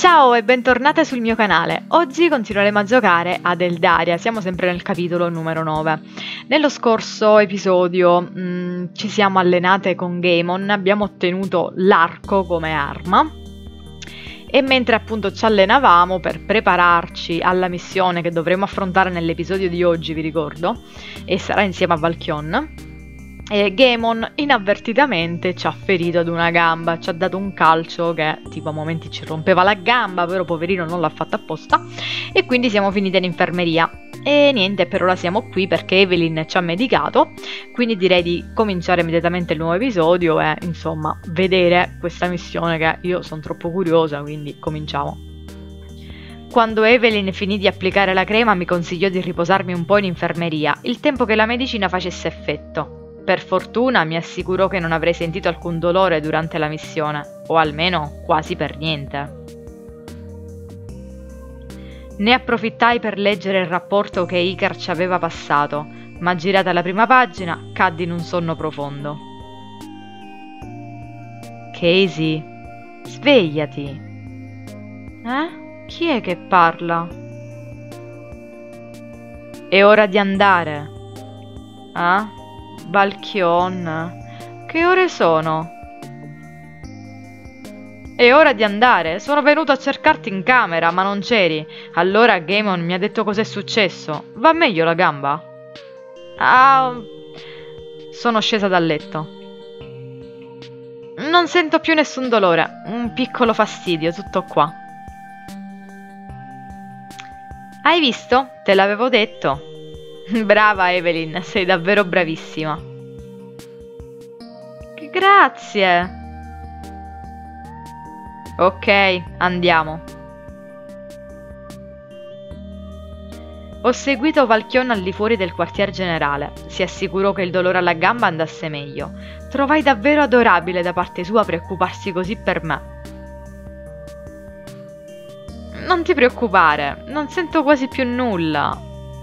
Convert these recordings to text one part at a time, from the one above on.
Ciao e bentornate sul mio canale. Oggi continueremo a giocare ad Eldaria, siamo sempre nel capitolo numero 9. Nello scorso episodio ci siamo allenate con Gaemon, abbiamo ottenuto l'arco come arma e mentre appunto ci allenavamo per prepararci alla missione che dovremo affrontare nell'episodio di oggi, vi ricordo, e sarà insieme a Valkion, Gaemon inavvertitamente ci ha ferito ad una gamba, ci ha dato un calcio che tipo a momenti ci rompeva la gamba, però poverino non l'ha fatto apposta e quindi siamo finite in infermeria. E niente, per ora siamo qui perché Evelyn ci ha medicato, quindi direi di cominciare immediatamente il nuovo episodio e insomma vedere questa missione che io sono troppo curiosa, quindi cominciamo. Quando Evelyn finì di applicare la crema mi consigliò di riposarmi un po' in infermeria, il tempo che la medicina facesse effetto. Per fortuna mi assicurò che non avrei sentito alcun dolore durante la missione, o almeno quasi per niente. Ne approfittai per leggere il rapporto che Icar ci aveva passato, ma girata la prima pagina caddi in un sonno profondo. Casey, svegliati! Chi è che parla? È ora di andare. Valkion, che ore sono? È ora di andare, sono venuto a cercarti in camera, ma non c'eri. Allora Gaemon mi ha detto cos'è successo. Va meglio la gamba? Sono scesa dal letto. Non sento più nessun dolore, un piccolo fastidio, tutto qua. Hai visto? Te l'avevo detto. Brava Evelyn, sei davvero bravissima. Grazie. Ok, andiamo. Ho seguito Valkion al di fuori del quartier generale. Si assicurò che il dolore alla gamba andasse meglio. Trovai davvero adorabile da parte sua preoccuparsi così per me. Non ti preoccupare, non sento quasi più nulla.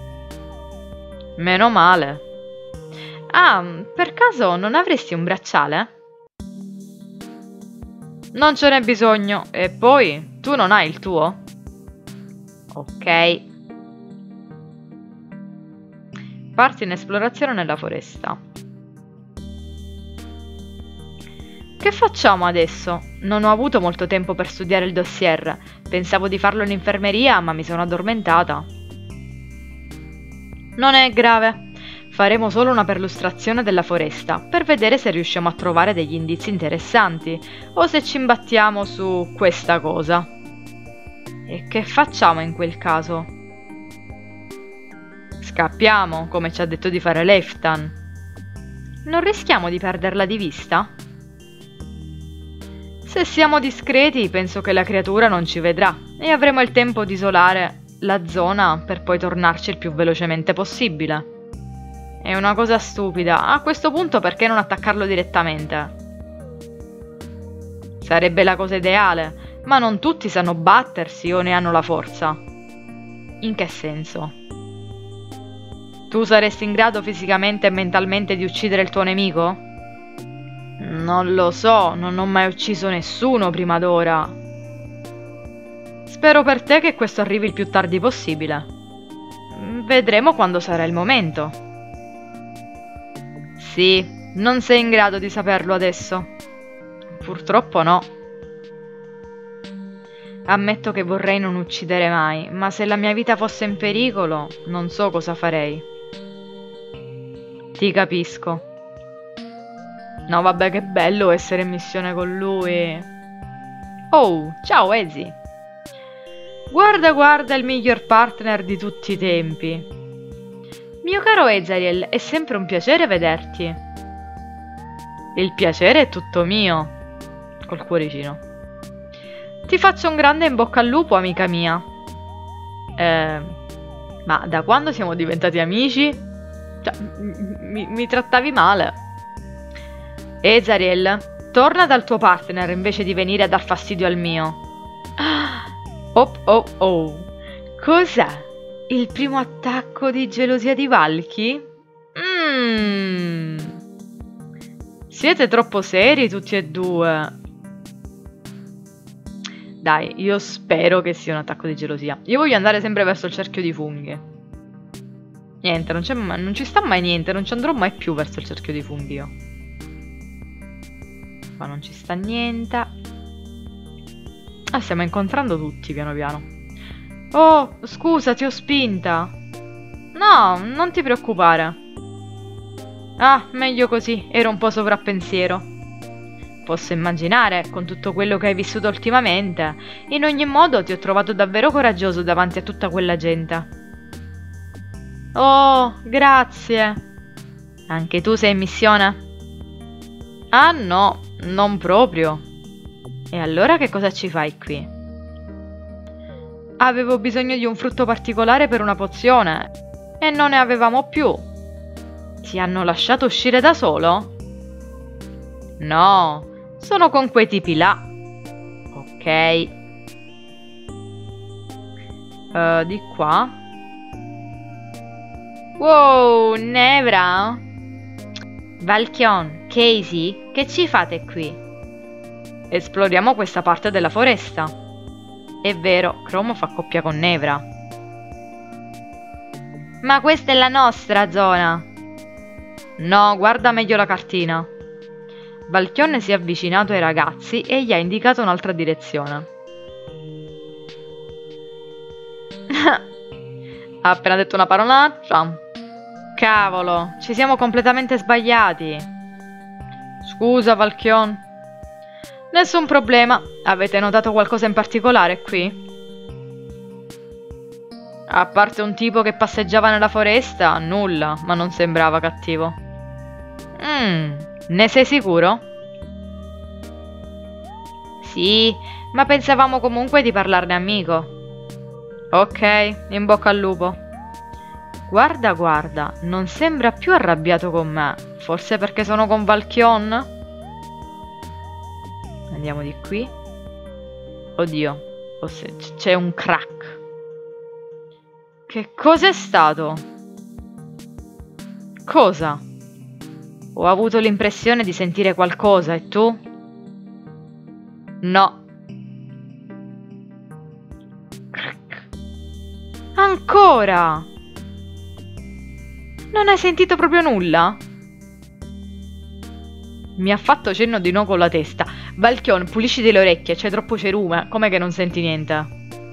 Meno male. Per caso non avresti un bracciale? Non ce n'è bisogno. E poi, tu non hai il tuo? Ok. Parti in esplorazione nella foresta. Che facciamo adesso? Non ho avuto molto tempo per studiare il dossier. Pensavo di farlo in infermeria, ma mi sono addormentata. Non è grave. Faremo solo una perlustrazione della foresta per vedere se riusciamo a trovare degli indizi interessanti o se ci imbattiamo su questa cosa. E che facciamo in quel caso? Scappiamo, come ci ha detto di fare Leftan. Non rischiamo di perderla di vista? Se siamo discreti, penso che la creatura non ci vedrà e avremo il tempo di isolare la zona per poi tornarci il più velocemente possibile. È una cosa stupida. A questo punto perché non attaccarlo direttamente? Sarebbe la cosa ideale, ma non tutti sanno battersi o ne hanno la forza. In che senso? Tu saresti in grado fisicamente e mentalmente di uccidere il tuo nemico? Non lo so, non ho mai ucciso nessuno prima d'ora. Spero per te che questo arrivi il più tardi possibile. Vedremo quando sarà il momento. Sì, non sei in grado di saperlo adesso. Purtroppo no. Ammetto che vorrei non uccidere mai, ma se la mia vita fosse in pericolo, non so cosa farei. Ti capisco. No, vabbè, che bello essere in missione con lui. Oh, ciao Ezi. Guarda, guarda, il miglior partner di tutti i tempi. Mio caro Ezariel, è sempre un piacere vederti. Il piacere è tutto mio. Col cuoricino. Ti faccio un grande in bocca al lupo, amica mia. Ma da quando siamo diventati amici? Cioè, mi trattavi male. Ezariel, torna dal tuo partner invece di venire a dar fastidio al mio. Oh. Cos'è? Il primo attacco di gelosia di Valky? Siete troppo seri tutti e due. Dai, io spero che sia un attacco di gelosia. Io voglio andare sempre verso il cerchio di funghi. Niente, non ci sta mai niente, non ci andrò mai più verso il cerchio di funghi io. Qua non ci sta niente. Ah, stiamo incontrando tutti piano piano. Oh, scusa, ti ho spinta. No, non ti preoccupare. Ah, meglio così, ero un po' sovrappensiero. Posso immaginare, con tutto quello che hai vissuto ultimamente. In ogni modo, ti ho trovato davvero coraggioso davanti a tutta quella gente. Oh, grazie. Anche tu sei in missione? Ah no, non proprio. E allora che cosa ci fai qui? Avevo bisogno di un frutto particolare per una pozione e non ne avevamo più. Ti hanno lasciato uscire da solo? No, sono con quei tipi là. Ok. Di qua. Wow, Nevra? Valchion, Casey, che ci fate qui? Esploriamo questa parte della foresta. È vero, Chromo fa coppia con Nevra. Ma questa è la nostra zona. No, guarda meglio la cartina. Valchion si è avvicinato ai ragazzi e gli ha indicato un'altra direzione. Ha appena detto una parolaccia. Cavolo, ci siamo completamente sbagliati. Scusa, Valchion. Nessun problema. Avete notato qualcosa in particolare qui? A parte un tipo che passeggiava nella foresta, nulla, ma non sembrava cattivo. Ne sei sicuro? Sì, ma pensavamo comunque di parlarne amico. Ok, in bocca al lupo. Guarda, guarda, non sembra più arrabbiato con me. Forse perché sono con Valchion? Andiamo di qui. Oddio, c'è un crack. Che cos'è stato? Cosa? Ho avuto l'impressione di sentire qualcosa, e tu? No. Crack. Ancora? Non hai sentito proprio nulla? Mi ha fatto cenno di no con la testa. Valchion, pulisciti le orecchie, c'è troppo cerume. Com'è che non senti niente?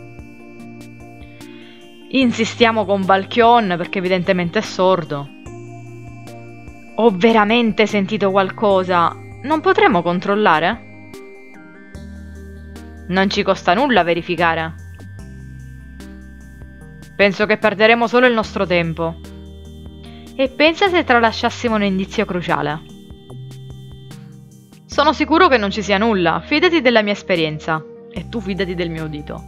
Insistiamo con Valchion perché evidentemente è sordo. Ho veramente sentito qualcosa. Non potremmo controllare? Non ci costa nulla verificare. Penso che perderemo solo il nostro tempo. E pensa se tralasciassimo un indizio cruciale. Sono sicuro che non ci sia nulla. Fidati della mia esperienza. E tu fidati del mio udito.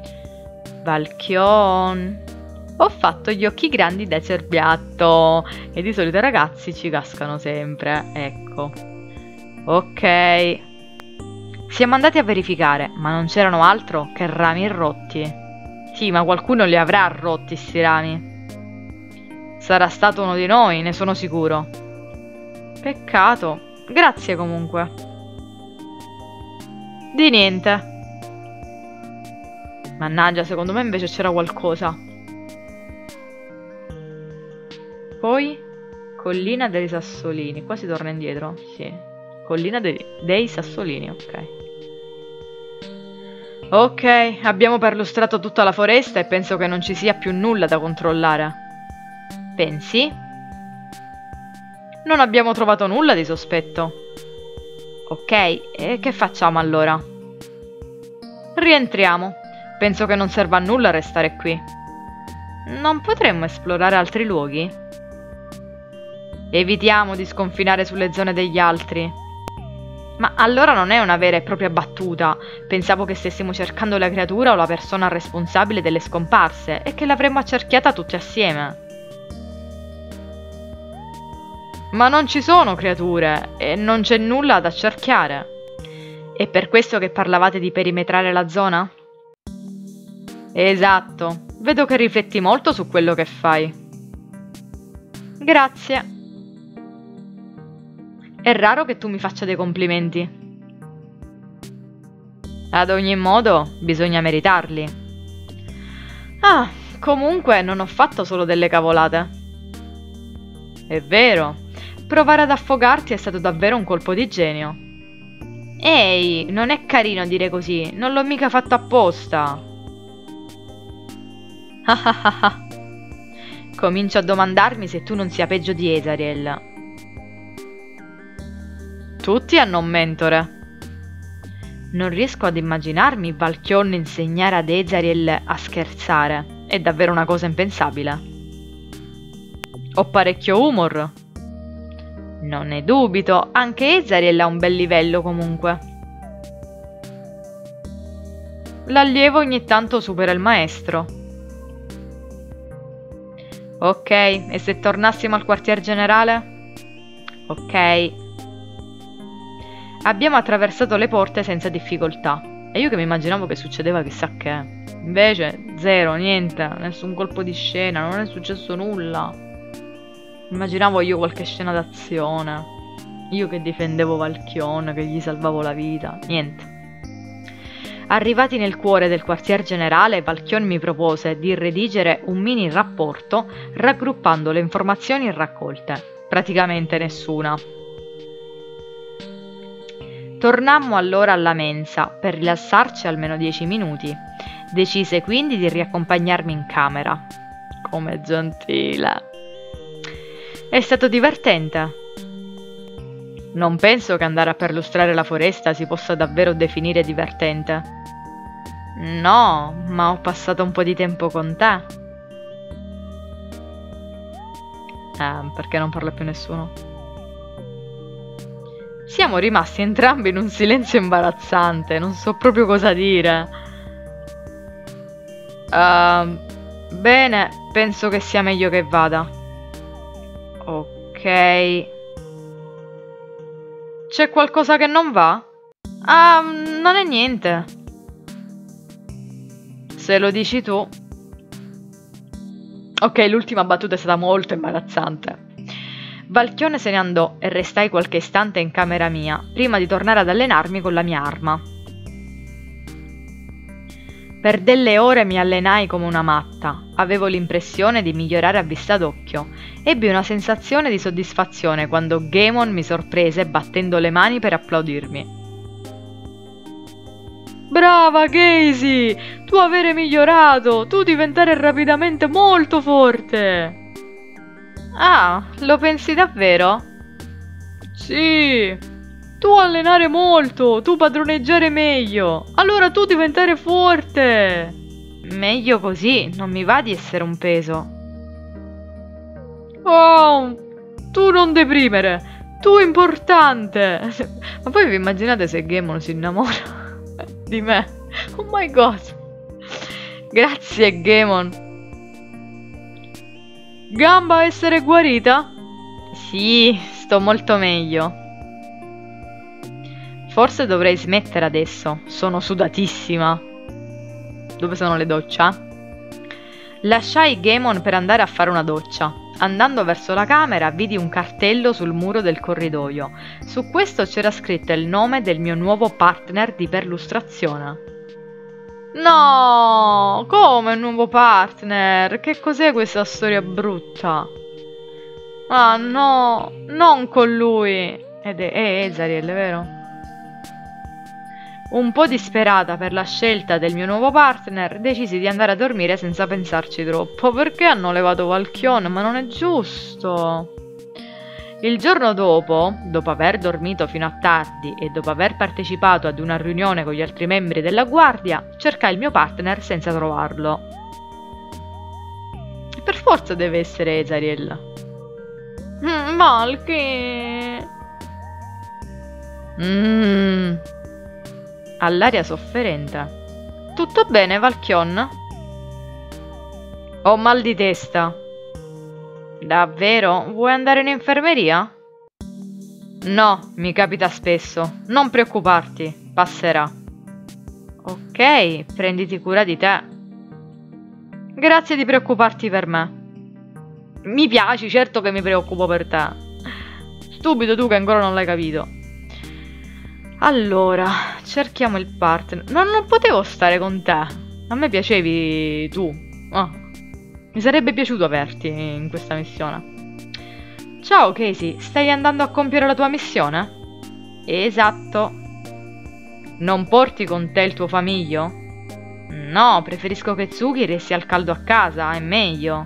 Valchion. Ho fatto gli occhi grandi da cerbiatto. E di solito i ragazzi ci cascano sempre. Ecco. Ok. Siamo andati a verificare, ma non c'erano altro che rami rotti. Sì, ma qualcuno li avrà rotti sti rami. Sarà stato uno di noi, ne sono sicuro. Peccato. Grazie comunque. Di niente. Mannaggia, secondo me invece c'era qualcosa. Poi, collina dei Sassolini. Qua si torna indietro? Sì. Collina dei Sassolini, ok. Ok, abbiamo perlustrato tutta la foresta e penso che non ci sia più nulla da controllare. Pensi? Non abbiamo trovato nulla di sospetto. Ok, e che facciamo allora? Rientriamo. Penso che non serva a nulla restare qui. Non potremmo esplorare altri luoghi? Evitiamo di sconfinare sulle zone degli altri. Ma allora non è una vera e propria battuta. Pensavo che stessimo cercando la creatura o la persona responsabile delle scomparse e che l'avremmo accerchiata tutti assieme. Ma non ci sono creature e non c'è nulla da accerchiare. È per questo che parlavate di perimetrare la zona? Esatto. Vedo che rifletti molto su quello che fai. Grazie. È raro che tu mi faccia dei complimenti. Ad ogni modo, bisogna meritarli. Ah, comunque non ho fatto solo delle cavolate. È vero, provare ad affogarti è stato davvero un colpo di genio. Ehi, non è carino dire così, non l'ho mica fatto apposta. Comincio a domandarmi se tu non sia peggio di Ezariel. Tutti hanno un mentore. Non riesco ad immaginarmi Valchion insegnare ad Ezariel a scherzare. È davvero una cosa impensabile. Ho parecchio humor. Non ne dubito, anche Ezariel ha un bel livello comunque. L'allievo ogni tanto supera il maestro. Ok, e se tornassimo al quartier generale? Ok. Abbiamo attraversato le porte senza difficoltà. E io che mi immaginavo che succedeva chissà che. Invece, zero, niente, nessun colpo di scena, non è successo nulla. Immaginavo io qualche scena d'azione. Io che difendevo Valchion, che gli salvavo la vita. Niente. Arrivati nel cuore del quartier generale, Valchion mi propose di redigere un mini rapporto raggruppando le informazioni raccolte. Praticamente nessuna. Tornammo allora alla mensa per rilassarci almeno 10 minuti. Decise quindi di riaccompagnarmi in camera. Come gentile. È stato divertente. Non penso che andare a perlustrare la foresta si possa davvero definire divertente. No, ma ho passato un po' di tempo con te. Perché non parla più nessuno? Siamo rimasti entrambi in un silenzio imbarazzante, non so proprio cosa dire. Bene, penso che sia meglio che vada. Ok. C'è qualcosa che non va? Ah, non è niente. Se lo dici tu. Ok, l'ultima battuta è stata molto imbarazzante. Valchione se ne andò e restai qualche istante in camera mia, prima di tornare ad allenarmi con la mia arma. Per delle ore mi allenai come una matta, avevo l'impressione di migliorare a vista d'occhio. Ebbi una sensazione di soddisfazione quando Gaemon mi sorprese battendo le mani per applaudirmi. Brava Casey! Tu avere migliorato! Tu diventare rapidamente molto forte! Ah, lo pensi davvero? Sì! Tu allenare molto! Tu padroneggiare meglio! Allora tu diventare forte! Meglio così, non mi va di essere un peso. Oh! Tu non deprimere! Tu importante! Ma poi vi immaginate se Gaemon si innamora di me? Oh my god! Grazie Gaemon! Gamba essere guarita? Sì, sto molto meglio. Forse dovrei smettere adesso, sono sudatissima. Dove sono le docce? Lasciai Gaemon per andare a fare una doccia. Andando verso la camera vidi un cartello sul muro del corridoio. Su questo c'era scritto il nome del mio nuovo partner di perlustrazione. No, come un nuovo partner? Che cos'è questa storia brutta? Ah no, non con lui. Ed è Ezariel, vero? Un po' disperata per la scelta del mio nuovo partner, decisi di andare a dormire senza pensarci troppo. Perché hanno levato Valchion? Ma non è giusto. Il giorno dopo aver dormito fino a tardi e dopo aver partecipato ad una riunione con gli altri membri della guardia, cercai il mio partner senza trovarlo. Per forza deve essere Ezariel. Valky. All'aria sofferente. Tutto bene, Valchion? Ho mal di testa. Davvero? Vuoi andare in infermeria? No, mi capita spesso. Non preoccuparti, passerà. Ok, prenditi cura di te. Grazie di preoccuparti per me. Mi piaci, certo che mi preoccupo per te. Stupido tu che ancora non l'hai capito. Allora, cerchiamo il partner. Non potevo stare con te. A me piacevi tu. Ah, mi sarebbe piaciuto averti in questa missione. Ciao Casey, stai andando a compiere la tua missione? Esatto. Non porti con te il tuo famiglio? No, preferisco che Tsuki resti al caldo a casa, è meglio.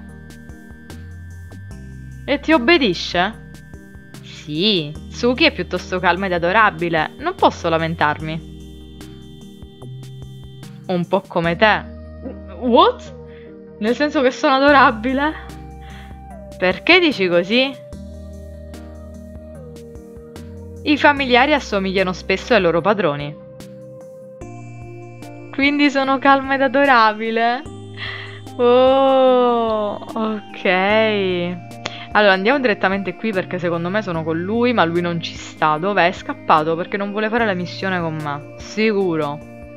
E ti obbedisce? Sì, Tsuki è piuttosto calma ed adorabile, non posso lamentarmi. Un po' come te. What? Nel senso che sono adorabile? Perché dici così? I familiari assomigliano spesso ai loro padroni. Quindi sono calma ed adorabile? Oh, ok. Allora andiamo direttamente qui perché secondo me sono con lui, ma lui non ci sta. Dov'è? È scappato perché non vuole fare la missione con me. Sicuro.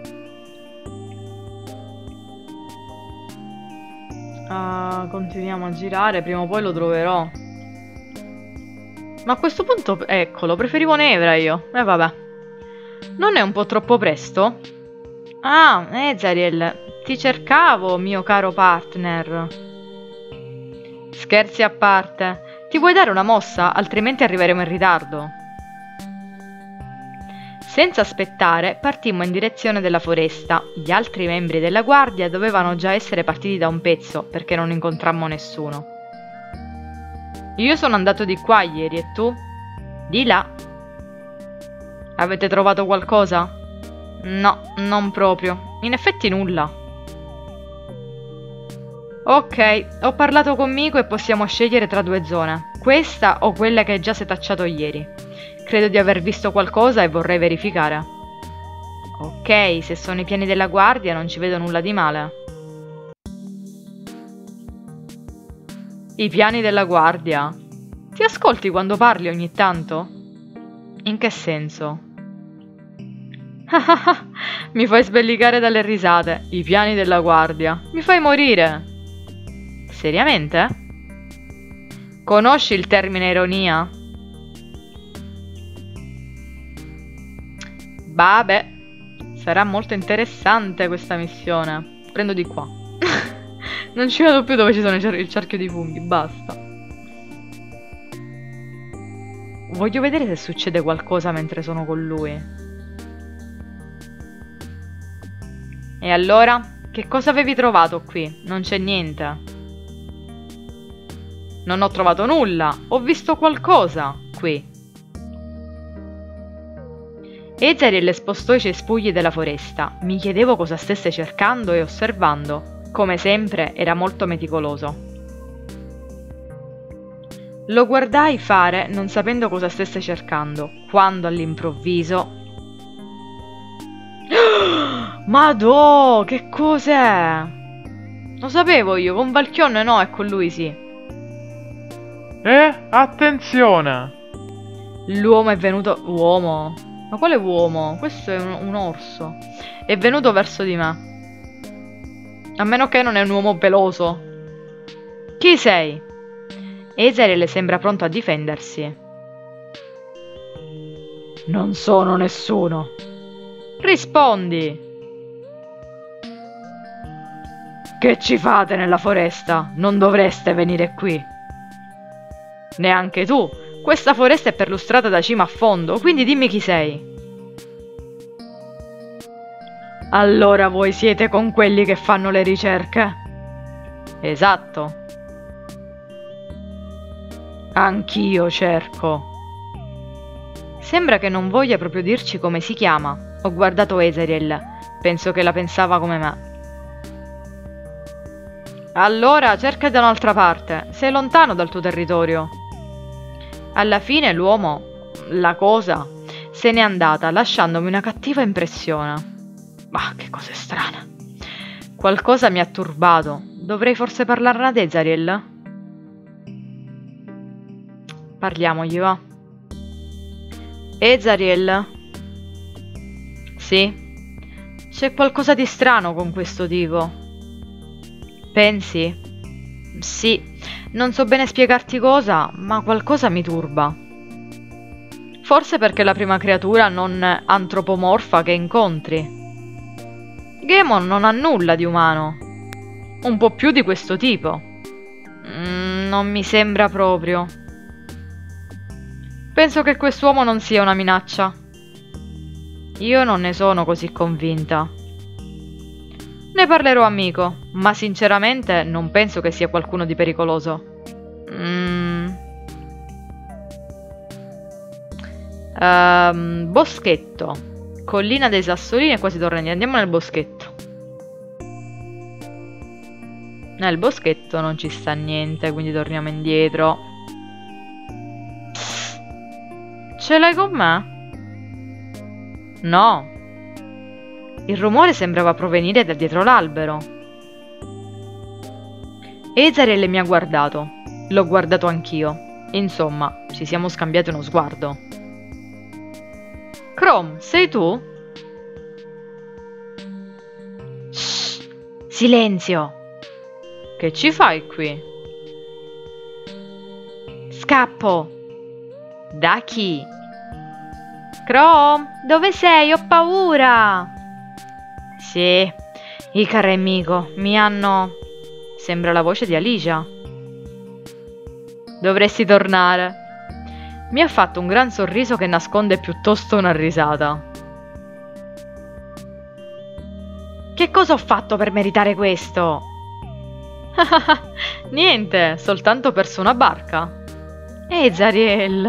Continuiamo a girare, prima o poi lo troverò. Ma a questo punto, eccolo, preferivo Nevra io. Vabbè. Non è un po' troppo presto? Ah, Zariel, ti cercavo, mio caro partner. Scherzi a parte. Ti vuoi dare una mossa? Altrimenti arriveremo in ritardo. Senza aspettare, partimmo in direzione della foresta. Gli altri membri della guardia dovevano già essere partiti da un pezzo, perché non incontrammo nessuno. Io sono andato di qua ieri, e tu? Di là. Avete trovato qualcosa? No, non proprio. In effetti nulla. Ok, ho parlato con Miko e possiamo scegliere tra due zone. Questa o quella che hai già setacciato ieri. Credo di aver visto qualcosa e vorrei verificare. Ok, se sono i piani della guardia non ci vedo nulla di male. I piani della guardia? Ti ascolti quando parli ogni tanto? In che senso? Mi fai sbellicare dalle risate. I piani della guardia. Mi fai morire. Seriamente? Conosci il termine ironia? Vabbè, sarà molto interessante questa missione. Prendo di qua. Non ci vedo più dove ci sono il cerchio di funghi, basta. Voglio vedere se succede qualcosa mentre sono con lui. E allora? Che cosa avevi trovato qui? Non c'è niente. Non ho trovato nulla. Ho visto qualcosa qui. Ezariel spostò i cespugli della foresta. Mi chiedevo cosa stesse cercando e osservando. Come sempre, era molto meticoloso. Lo guardai fare, non sapendo cosa stesse cercando, quando all'improvviso... Madò, che cos'è? Lo sapevo io, con Valchion no, e con lui sì. Attenzione! L'uomo è venuto... Uomo? Ma quale uomo? Questo è un orso. È venuto verso di me. A meno che non è un uomo peloso. Chi sei? Ezariel sembra pronto a difendersi. Non sono nessuno. Rispondi. Che ci fate nella foresta? Non dovreste venire qui. Neanche tu. Questa foresta è perlustrata da cima a fondo, quindi dimmi chi sei. Allora voi siete con quelli che fanno le ricerche? Esatto. Anch'io cerco. Sembra che non voglia proprio dirci come si chiama. Ho guardato Ezariel. Penso che la pensava come me. Allora cerca da un'altra parte. Sei lontano dal tuo territorio. Alla fine l'uomo, la cosa, se n'è andata lasciandomi una cattiva impressione. Ma che cose strane. Qualcosa mi ha turbato. Dovrei forse parlarne ad Ezariel? Parliamogli, va. Ezariel? Sì? C'è qualcosa di strano con questo tipo. Pensi? Sì. Non so bene spiegarti cosa, ma qualcosa mi turba. Forse perché è la prima creatura non antropomorfa che incontri. Gaemon non ha nulla di umano. Un po' più di questo tipo. Non mi sembra proprio. Penso che quest'uomo non sia una minaccia. Io non ne sono così convinta. Ne parlerò, amico, ma sinceramente non penso che sia qualcuno di pericoloso. Boschetto. Collina dei Sassolini e quasi torna indietro. Andiamo nel boschetto. Nel boschetto non ci sta niente, quindi torniamo indietro. Ce l'hai con me? No. Il rumore sembrava provenire da dietro l'albero. Ezariel mi ha guardato. L'ho guardato anch'io. Insomma, ci siamo scambiati uno sguardo. Chrome, sei tu? Shh, silenzio! Che ci fai qui? Scappo! Da chi? Chrome, dove sei? Ho paura! Sì, Icar e Miko mi hanno... Sembra la voce di Alicia. Dovresti tornare. Mi ha fatto un gran sorriso che nasconde piuttosto una risata. Che cosa ho fatto per meritare questo? Niente, soltanto perso una barca. Zariel.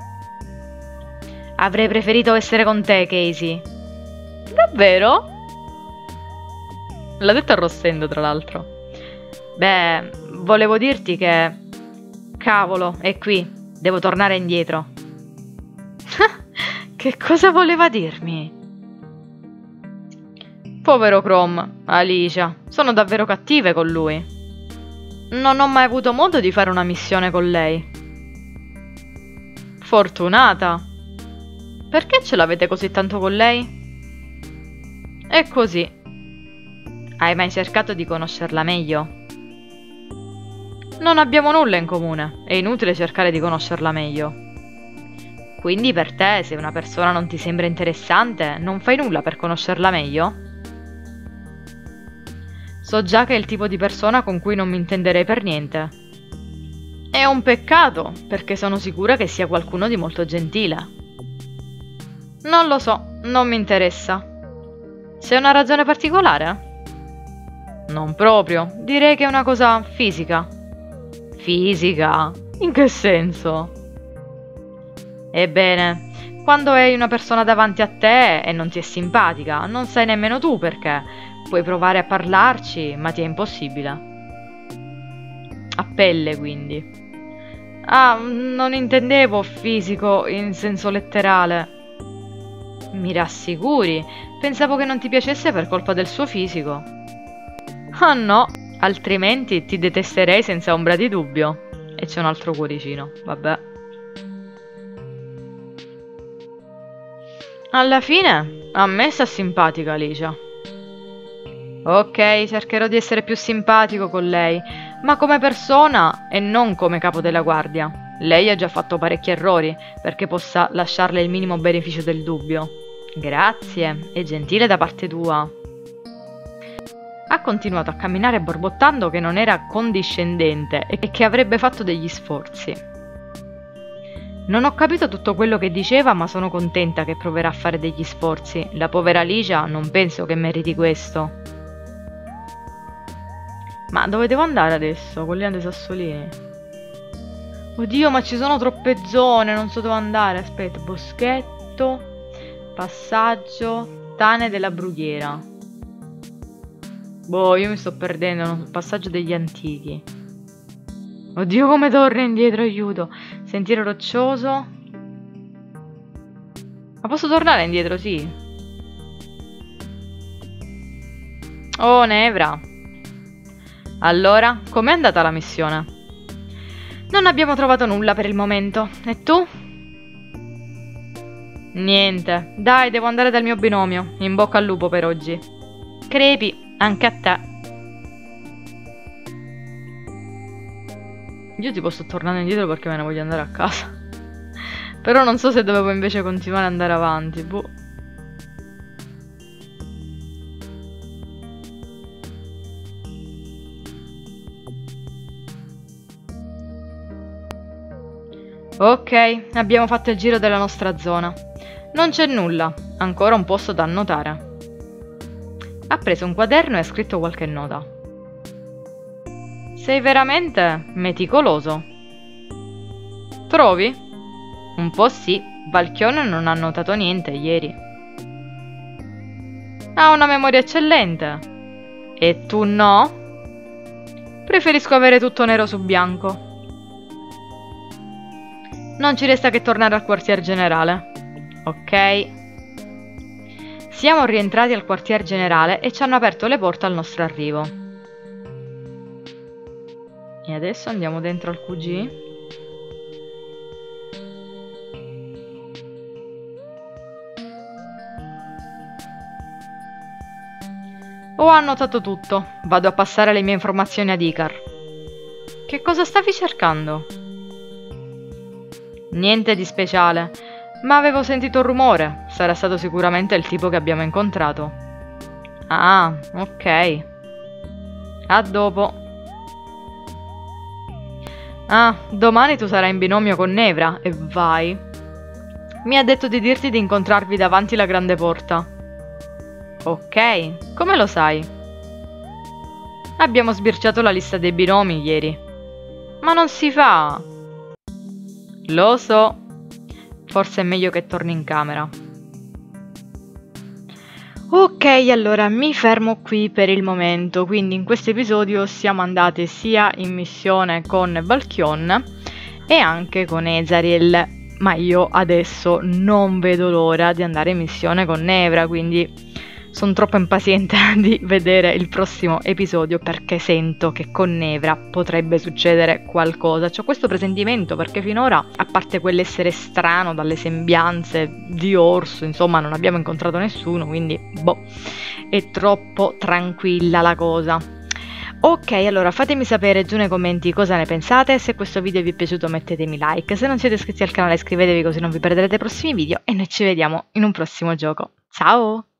Avrei preferito essere con te, Casey. Davvero? L'ha detto arrossendo, tra l'altro. Beh, volevo dirti che... Cavolo, è qui. Devo tornare indietro. Che cosa voleva dirmi? Povero Chrome, Alicia, sono davvero cattive con lui. Non ho mai avuto modo di fare una missione con lei. Fortunata. Perché ce l'avete così tanto con lei? È così. Hai mai cercato di conoscerla meglio? Non abbiamo nulla in comune, è inutile cercare di conoscerla meglio. Quindi per te, se una persona non ti sembra interessante, non fai nulla per conoscerla meglio? So già che è il tipo di persona con cui non mi intenderei per niente. È un peccato, perché sono sicura che sia qualcuno di molto gentile. Non lo so, non mi interessa. C'è una ragione particolare? Non proprio, direi che è una cosa fisica. Fisica? In che senso? Ebbene, quando hai una persona davanti a te e non ti è simpatica, non sai nemmeno tu perché. Puoi provare a parlarci, ma ti è impossibile. A pelle, quindi. Ah, non intendevo fisico in senso letterale. Mi rassicuri? Pensavo che non ti piacesse per colpa del suo fisico. Ah no, altrimenti ti detesterei senza ombra di dubbio. E c'è un altro cuoricino, vabbè. Alla fine, a me sta simpatica Alicia. Ok, cercherò di essere più simpatico con lei, ma come persona e non come capo della guardia. Lei ha già fatto parecchi errori perché possa lasciarle il minimo beneficio del dubbio. Grazie, è gentile da parte tua. Ha continuato a camminare borbottando che non era condiscendente e che avrebbe fatto degli sforzi. Non ho capito tutto quello che diceva, ma sono contenta che proverà a fare degli sforzi. La povera Alicia non penso che meriti questo. Ma dove devo andare adesso? Collina dei Sassolini. Oddio, ma ci sono troppe zone, non so dove andare. Aspetta, boschetto, passaggio, tane della brughiera. Boh, io mi sto perdendo, passaggio degli antichi. Oddio, come torna indietro, aiuto. Sentiero roccioso. Ma posso tornare indietro, sì. Oh, Nevra. Allora, com'è andata la missione? Non abbiamo trovato nulla per il momento. E tu? Niente. Dai, devo andare dal mio binomio. In bocca al lupo per oggi. Crepi, anche a te. Io tipo sto tornando indietro perché me ne voglio andare a casa. Però non so se dovevo invece continuare ad andare avanti. Boh. Ok, abbiamo fatto il giro della nostra zona. Non c'è nulla, ancora un posto da annotare. Ha preso un quaderno e ha scritto qualche nota. Sei veramente meticoloso. Trovi? Un po' sì, Valchione non ha notato niente ieri. Ha una memoria eccellente. E tu no? Preferisco avere tutto nero su bianco. Non ci resta che tornare al quartier generale. Ok. Siamo rientrati al quartier generale e ci hanno aperto le porte al nostro arrivo. E adesso andiamo dentro al QG. Ho annotato tutto. Vado a passare le mie informazioni ad Icar. Che cosa stavi cercando? Niente di speciale, ma avevo sentito un rumore. Sarà stato sicuramente il tipo che abbiamo incontrato. Ah, ok. A dopo. Ah, domani tu sarai in binomio con Nevra, e vai. Mi ha detto di dirti di incontrarvi davanti la grande porta. Ok, come lo sai? Abbiamo sbirciato la lista dei binomi ieri. Ma non si fa. Lo so. Forse è meglio che torni in camera. Ok, allora mi fermo qui per il momento. Quindi in questo episodio siamo andati sia in missione con Valchion e anche con Ezariel. Ma io adesso non vedo l'ora di andare in missione con Nevra, quindi sono troppo impaziente di vedere il prossimo episodio perché sento che con Nevra potrebbe succedere qualcosa. C'ho questo presentimento perché finora, a parte quell'essere strano dalle sembianze di orso, insomma non abbiamo incontrato nessuno, quindi boh, è troppo tranquilla la cosa. Ok, allora fatemi sapere giù nei commenti cosa ne pensate, se questo video vi è piaciuto mettetemi like, se non siete iscritti al canale iscrivetevi così non vi perderete i prossimi video e noi ci vediamo in un prossimo gioco. Ciao!